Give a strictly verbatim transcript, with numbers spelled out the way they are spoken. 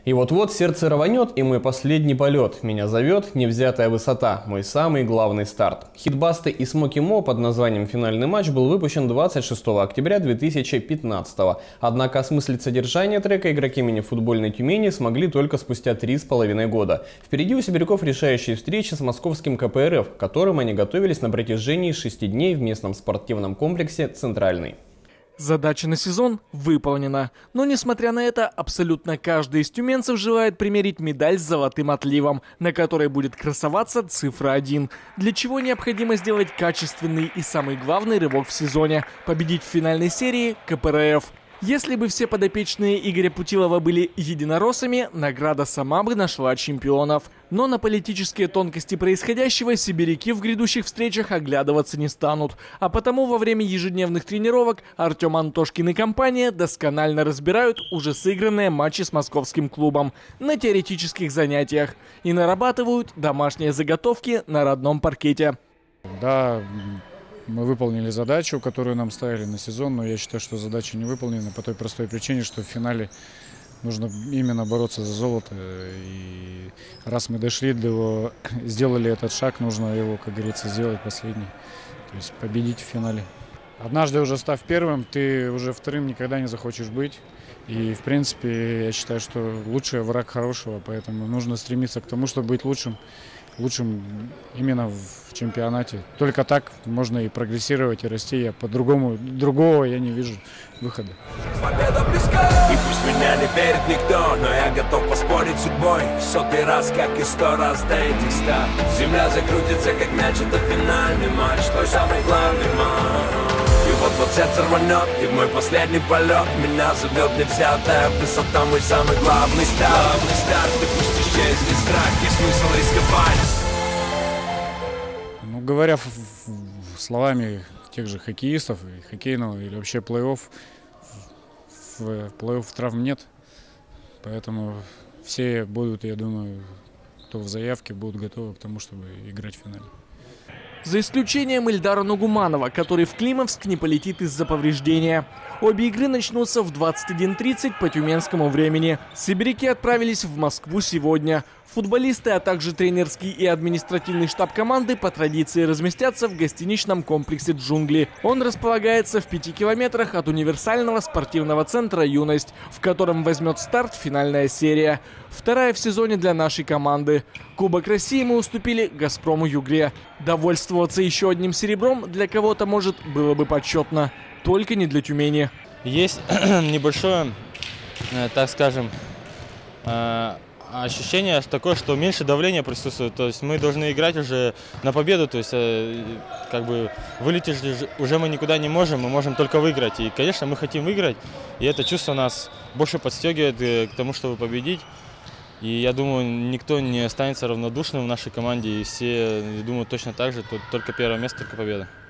И вот-вот сердце рванет, и мой последний полет. Меня зовет невзятая высота, мой самый главный старт. Хит Басты и Смоки Мо под названием «Финальный матч» был выпущен двадцать шестого октября две тысячи пятнадцатого. Однако осмыслить содержание трека игроки мини-футбольной Тюмени смогли только спустя три с половиной года. Впереди у сибиряков решающие встречи с московским ка пэ эр эф, к которым они готовились на протяжении шести дней в местном спортивном комплексе «Центральный». Задача на сезон выполнена. Но несмотря на это, абсолютно каждый из тюменцев желает примерить медаль с золотым отливом, на которой будет красоваться цифра один. Для чего необходимо сделать качественный и самый главный рывок в сезоне – победить в финальной серии ка пэ эр эф. Если бы все подопечные Игоря Путилова были единороссами, награда сама бы нашла чемпионов. Но на политические тонкости происходящего сибиряки в грядущих встречах оглядываться не станут. А потому во время ежедневных тренировок Артем Антошкин и компания досконально разбирают уже сыгранные матчи с московским клубом на теоретических занятиях и нарабатывают домашние заготовки на родном паркете. Да, мы выполнили задачу, которую нам ставили на сезон, но я считаю, что задача не выполнена по той простой причине, что в финале нужно именно бороться за золото. И раз мы дошли до его, сделали этот шаг, нужно его, как говорится, сделать последний. То есть победить в финале. Однажды уже став первым, ты уже вторым никогда не захочешь быть. И, в принципе, я считаю, что лучший враг хорошего, поэтому нужно стремиться к тому, чтобы быть лучшим. Лучшим именно в чемпионате. Только так можно и прогрессировать, и расти. Я по-другому, другого я не вижу выхода. Победа близка, и пусть меня не верит никто, но я готов поспорить с судьбой в сотый раз, как и сто раз до этих ста. Земля закрутится, как мяч, это финальный матч, твой самый главный матч. И вот-вот сердце рванет, и в мой последний полет меня зовет невзятая высота, мой самый главный старт. Главный старт, и пусть исчезнет страх и смысл рисковать. Ну, говоря словами тех же хоккеистов, и хоккейного или вообще плей-офф, в плей-офф травм нет, поэтому все будут, я думаю, кто в заявке, будут готовы к тому, чтобы играть в финале. За исключением Ильдара Нугуманова, который в Климовск не полетит из-за повреждения. Обе игры начнутся в двадцать один тридцать по тюменскому времени. Сибиряки отправились в Москву сегодня. Футболисты, а также тренерский и административный штаб команды по традиции разместятся в гостиничном комплексе «Джунгли». Он располагается в пяти километрах от универсального спортивного центра «Юность», в котором возьмет старт финальная серия. Вторая в сезоне для нашей команды. Кубок России мы уступили «Газпрому Югре». Довольствоваться еще одним серебром для кого-то, может, было бы почетно. Только не для Тюмени. Есть небольшое, так скажем, ощущение такое, что меньше давления присутствует. То есть мы должны играть уже на победу. То есть как бы вылететь уже мы никуда не можем, мы можем только выиграть. И, конечно, мы хотим выиграть. И это чувство нас больше подстегивает к тому, чтобы победить. И я думаю, никто не останется равнодушным в нашей команде. И все думают точно так же. Тут только первое место, только победа.